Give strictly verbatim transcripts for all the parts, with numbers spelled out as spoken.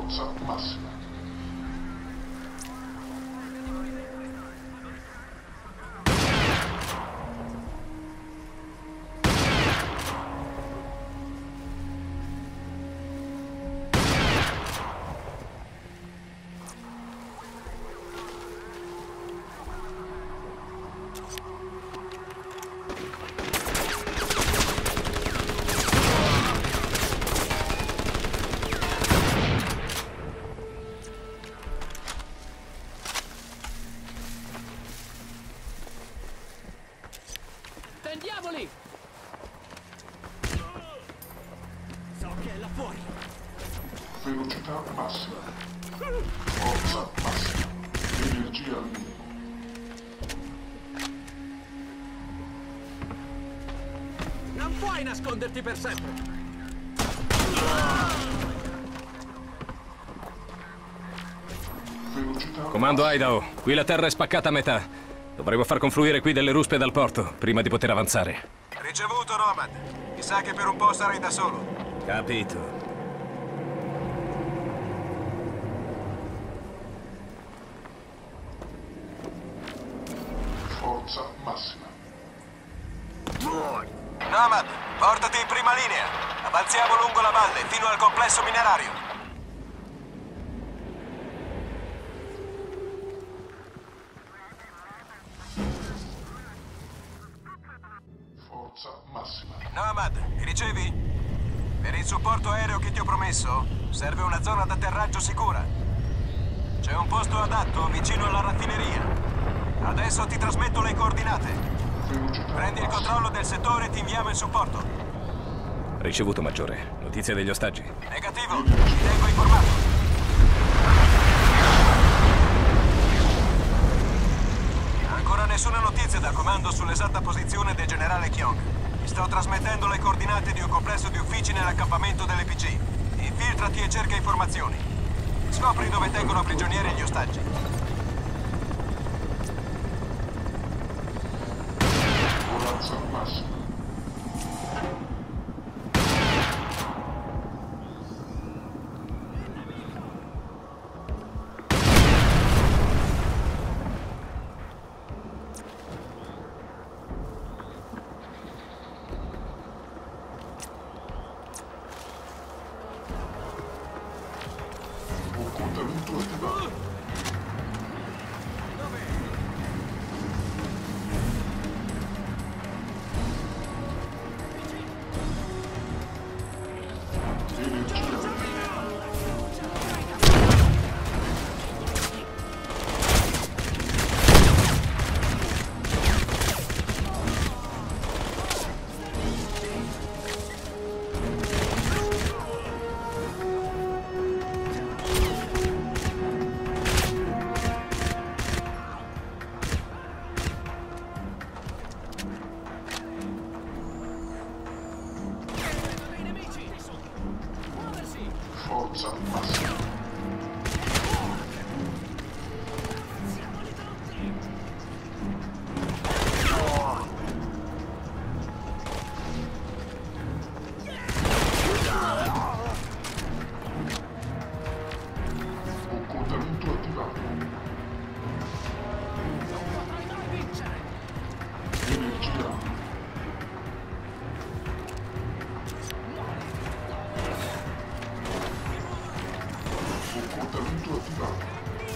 Forza massima. Diavoli! So che è là fuori. Velocità massima. Forza massima. Energia al minimo. Non puoi nasconderti per sempre. Velocità Comando Idaho, qui la terra è spaccata a metà. Dovremo far confluire qui delle ruspe dal porto, prima di poter avanzare. Ricevuto, Nomad. Mi sa che per un po' sarai da solo. Capito. Forza massima. Nomad, portati in prima linea. Avanziamo lungo la valle, fino al complesso minerario. Forza massima. Nomad, mi ricevi? Per il supporto aereo che ti ho promesso, serve una zona d'atterraggio sicura. C'è un posto adatto vicino alla raffineria. Adesso ti trasmetto le coordinate. Velocità Prendi il massima. controllo del settore e ti inviamo il supporto. Ricevuto, Maggiore. Notizie degli ostaggi. Negativo, ti tengo informato. Ancora nessuna notizia dal comando sull'esatta posizione del generale Kyong. Ti sto trasmettendo le coordinate di un complesso di uffici nell'accampamento delle P G. Infiltrati e cerca informazioni. Scopri dove tengono prigionieri gli ostaggi. Forza massima. Occultamento attivato. Energia al minimo. Forza massima. Occultamento attivato. Energia. Occultamento attivato.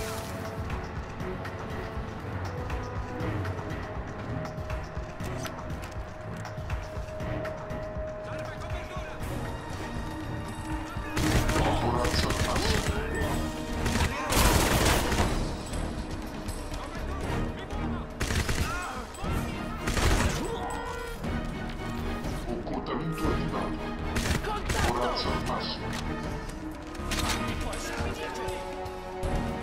Corazza massima. Occultamento attivato. Corazza massima.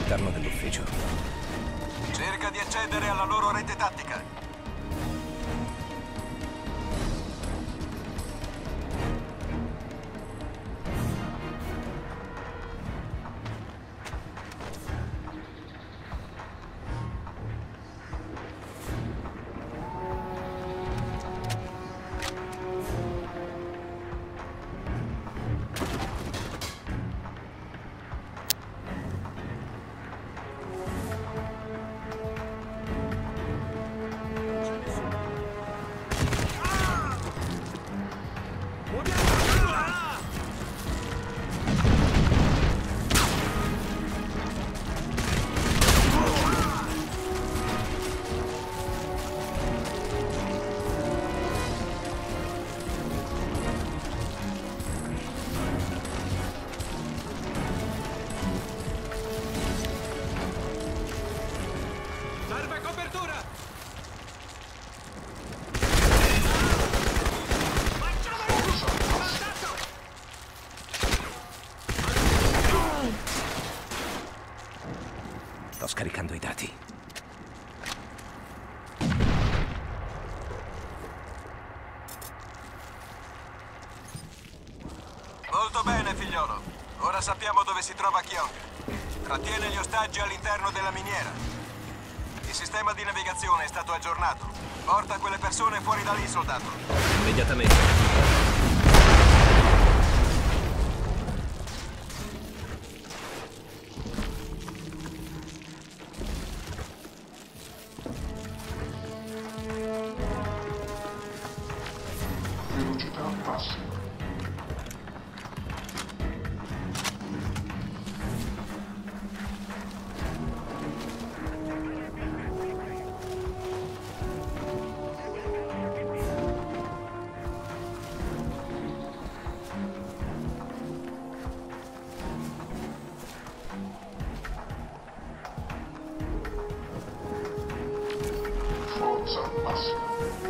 all'interno dell'ufficio. Cerca di accedere alla loro rete tattica. Serve copertura! Sto scaricando i dati. Molto bene, figliolo. Ora sappiamo dove si trova Kyong. Trattiene gli ostaggi all'interno della miniera. Il sistema di navigazione è stato aggiornato. Porta quelle persone fuori da lì, soldato. Immediatamente. Velocità massima. Forza massima.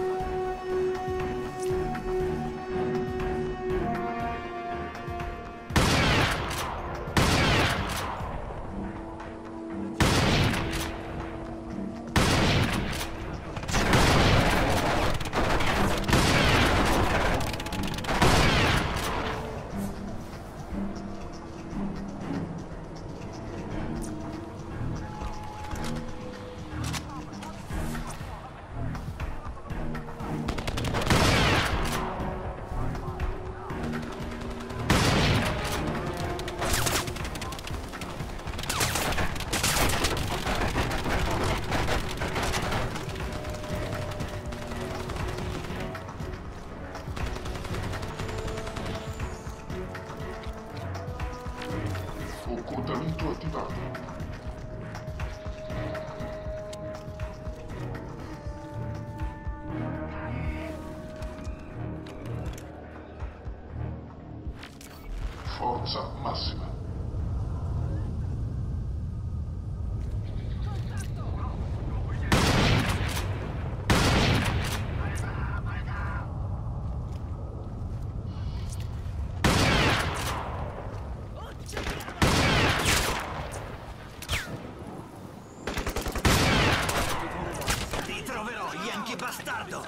Occultamento attivato. Forza massima. Ti troverò, Yankee bastardo!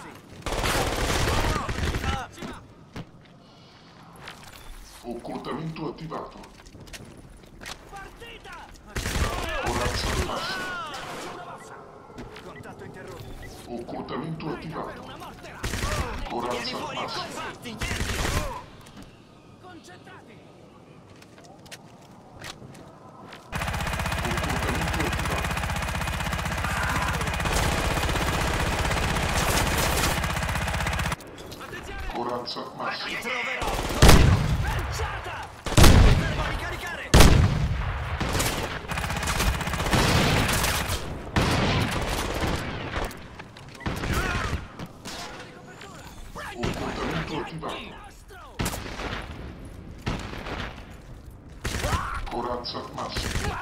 Occultamento attivato. Partita! Corazza massima. Contatto interrotto. Occultamento attivato. Una mortera! Corazza Vieni fuori e massima. combatti, Yankee! Concentrati! Occultamento attivato. Attenzione! Corazza massima. Ti troverò! Lanciata! Fermo a ricaricare! Occultamento attivato. Corazza massima.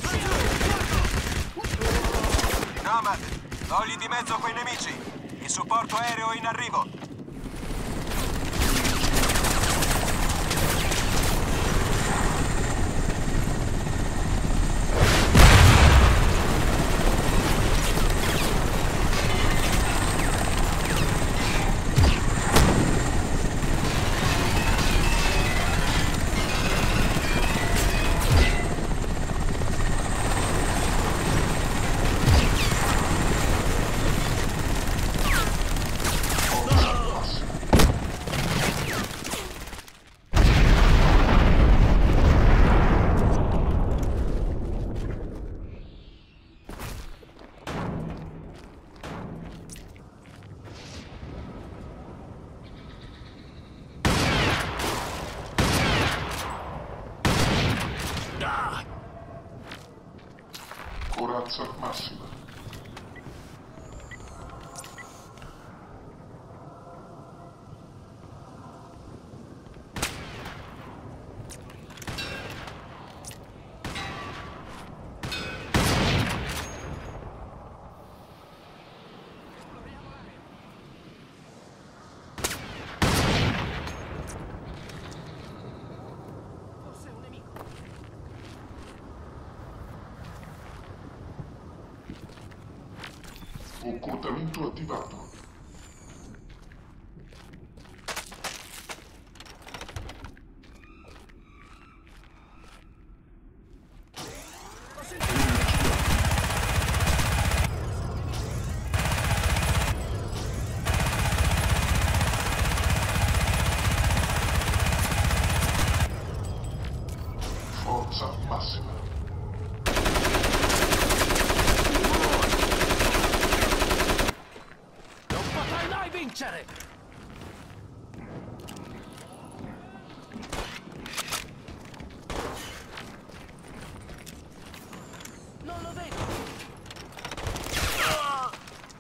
Nomad, togli di mezzo quei nemici. Il supporto aereo è in arrivo. Corazza massima. Occultamento attivato. Forza massima. Vincere! Non lo vedo! Ah!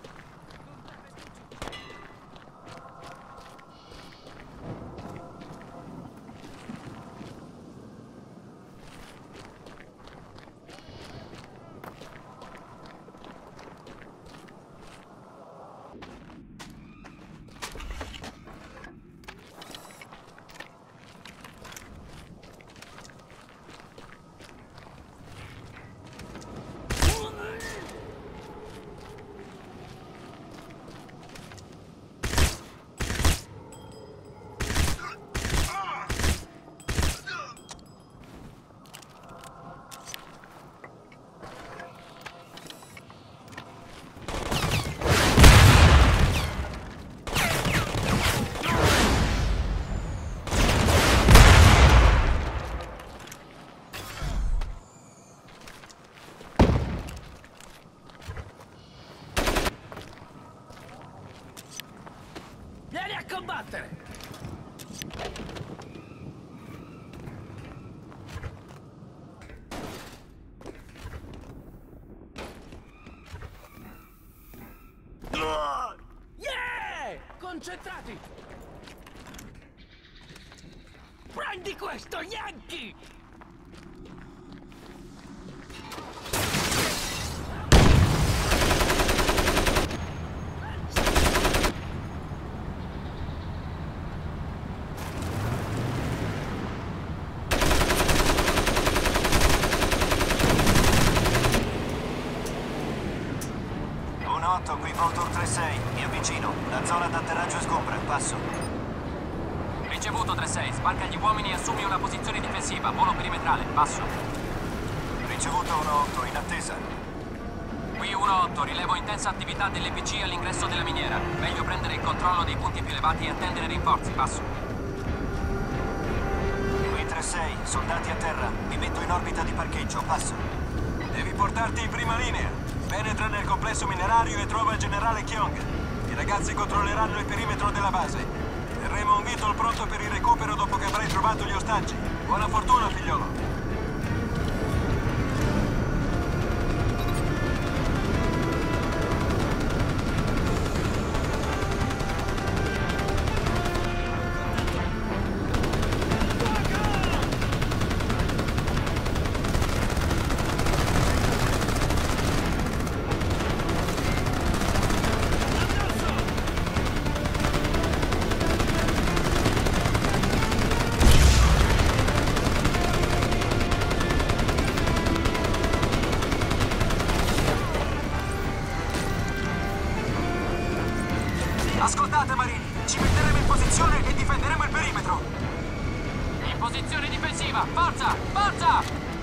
Vieni a combattere! Yeah! Concentrati! Prendi questo, Yankee! otto, qui Voltor tre sei, mi avvicino. La zona d'atterraggio è sgombra, passo. Ricevuto tre sei, sbarca gli uomini e assumi una posizione difensiva, volo perimetrale, passo. Ricevuto uno otto, in attesa. Qui uno otto, rilevo intensa attività dell'E P C all'ingresso della miniera. Meglio prendere il controllo dei punti più elevati e attendere rinforzi, passo. Qui tre sei, soldati a terra, mi metto in orbita di parcheggio, passo. Devi portarti in prima linea. Penetra nel complesso minerario e trova il generale Kyong. I ragazzi controlleranno il perimetro della base. Terremo un Beetle pronto per il recupero dopo che avrai trovato gli ostaggi. Buona fortuna, figliolo. Ascoltate, marini, ci metteremo in posizione e difenderemo il perimetro. In posizione difensiva, forza, forza!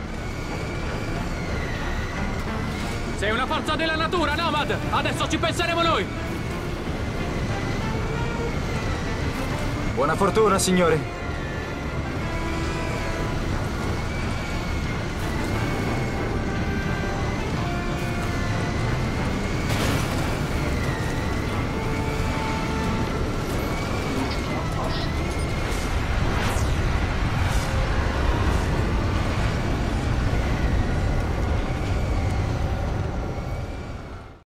Sei una forza della natura, Nomad! Adesso ci penseremo noi! Buona fortuna, signore.